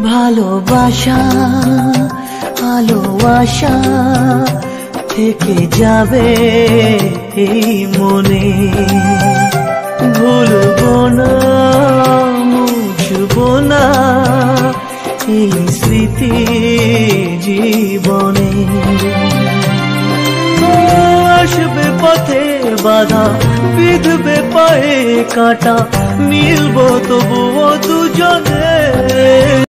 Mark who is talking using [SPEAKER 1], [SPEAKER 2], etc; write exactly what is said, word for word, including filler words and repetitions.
[SPEAKER 1] ভালোবাসা আলো আশা থেকে যাবে এই মনে, ভুলবো না মুছবো না এই স্মৃতি জীবনে। আসবে পথে বাধা, বিঁধবে পায়ে কাঁটা, মিলবো তবুও দুজনে।